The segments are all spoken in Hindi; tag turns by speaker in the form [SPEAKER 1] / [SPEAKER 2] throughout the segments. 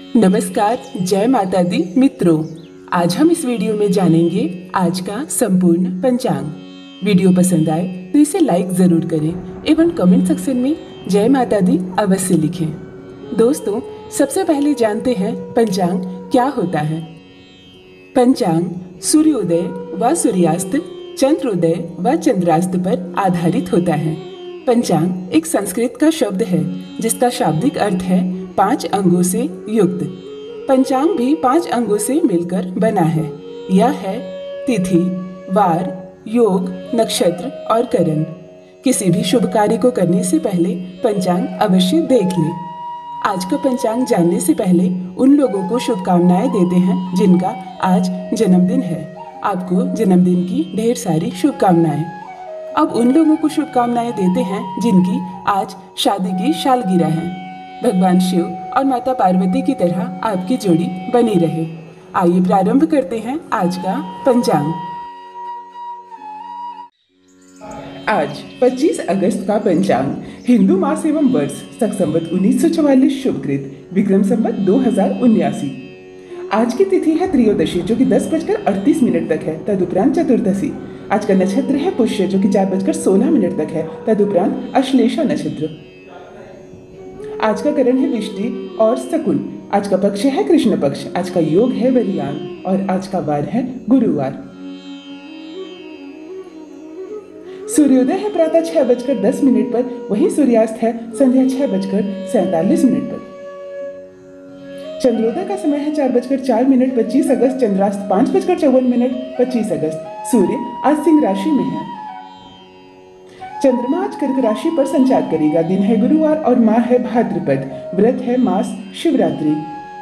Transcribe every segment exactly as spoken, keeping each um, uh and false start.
[SPEAKER 1] नमस्कार, जय माता दी मित्रों। आज हम इस वीडियो में जानेंगे आज का संपूर्ण पंचांग। वीडियो पसंद आए तो इसे लाइक जरूर करें एवं कमेंट सेक्शन में जय माता दी अवश्य लिखें। दोस्तों, सबसे पहले जानते हैं पंचांग क्या होता है। पंचांग सूर्योदय व सूर्यास्त, चंद्रोदय व चंद्रास्त पर आधारित होता है। पंचांग एक संस्कृत का शब्द है जिसका शाब्दिक अर्थ है पांच अंगों से युक्त। पंचांग भी पांच अंगों से मिलकर बना है। यह है तिथि, वार, योग, नक्षत्र और करण। किसी भी शुभ कार्य को करने से पहले पंचांग अवश्य देख लें। आज का पंचांग जानने से पहले उन लोगों को शुभकामनाएं देते हैं जिनका आज जन्मदिन है। आपको जन्मदिन की ढेर सारी शुभकामनाएं। अब उन लोगों को शुभकामनाएं देते हैं जिनकी आज शादी की सालगिरह है। भगवान शिव और माता पार्वती की तरह आपकी जोड़ी बनी रहे। आइए प्रारंभ करते हैं आज का पंचांग। आज पच्चीस अगस्त का पंचांग हिंदू मास एवं वर्ष शक संवत उन्नीस सौ चौवालीस शुभकृत विक्रम संवत दो हजार उन्यासी। आज की तिथि है त्रयोदशी जो कि दस बजकर अड़तीस मिनट तक है। तदुपरांत चतुर्दशी। आज का नक्षत्र है पुष्य जो कि चार बजकर सोलह मिनट तक है। तदुपरांत अश्लेषा नक्षत्र। आज का करण है विष्टि और शकुन। आज का पक्ष है कृष्ण पक्ष। आज का योग है वरियान और आज का वार है गुरुवार। सूर्योदय है प्रातः छह बजकर दस मिनट पर, वहीं सूर्यास्त है संध्या छह बजकर सैतालीस मिनट पर। चंद्रोदय का समय है चार बजकर चार मिनट पच्चीस अगस्त। चंद्रास्त पांच बजकर चौवन मिनट पच्चीस अगस्त। सूर्य आज सिंह राशि में है। चंद्रमा आज कर्क राशि पर संचार करेगा। दिन है गुरुवार और माह है भाद्रपद। व्रत है मास शिवरात्रि।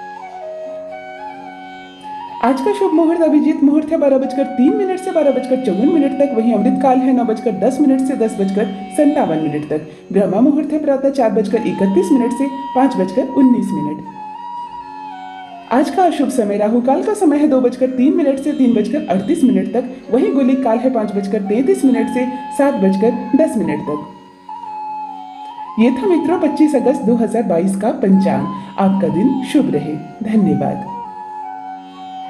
[SPEAKER 1] आज का शुभ मुहूर्त अभिजीत मुहूर्त है बारह बजकर तीन मिनट से बारह बजकर चौवन मिनट तक। वहीं अमृत काल है नौ बजकर दस मिनट से दस बजकर संतावन मिनट तक। ब्रह्मा मुहूर्त है प्रातः चार बजकर इकतीस मिनट से पांच बजकर उन्नीस मिनट। आज का अशुभ समय राहु काल का समय है दो बजकर तीन मिनट से तीन बजकर अड़तीस मिनट तक। वहीं गुलिक काल है पांच बजकर तैंतीस मिनट से सात बजकर दस मिनट तक। ये था मित्रों पच्चीस अगस्त दो हजार बाईस का पंचांग। आपका दिन शुभ रहे। धन्यवाद।